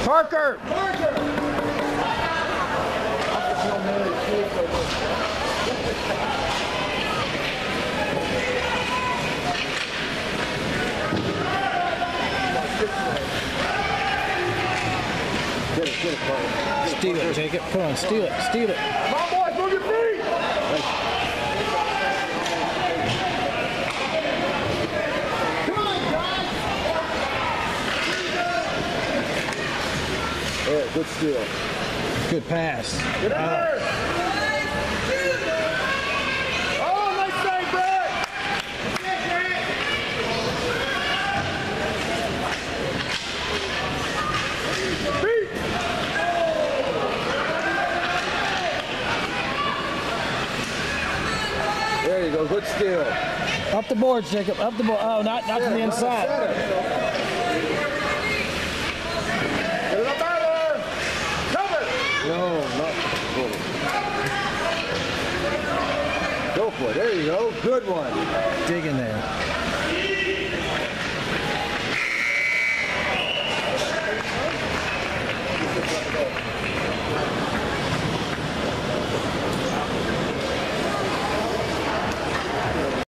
Parker! Steal it, Jacob. Come on, steal it, steal it. Come on, boys, move your feet! Come on, guys! Yeah, good steal. Good pass. Get in there! Oh, nice save, Brett! Feet! There you go, good steal. Up the boards, Jacob. Up the board. Oh, not to the inside. Get it up out there! Cover! No, not good. Go for it. There you go. Good one. Dig in there.